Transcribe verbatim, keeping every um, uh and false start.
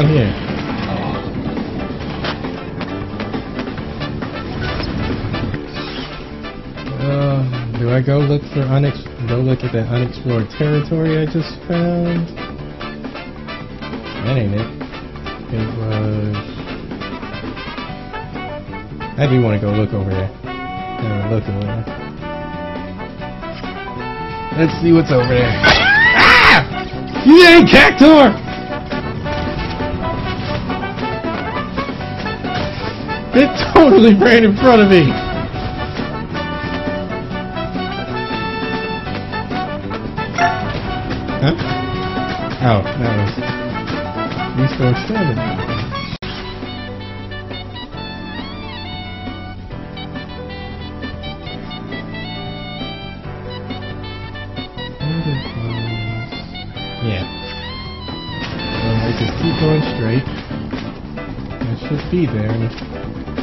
down here? Uh, do I go look for unex? Go look at that unexplored territory I just found? That ain't it. It was. I do want to go look over there. Uh, look over there. Let's see what's over there. Ah! You ain't Cactuar! It totally ran in front of me! Huh? Oh, that was... Restore seven. Yeah. So I just keep going straight. I should be there.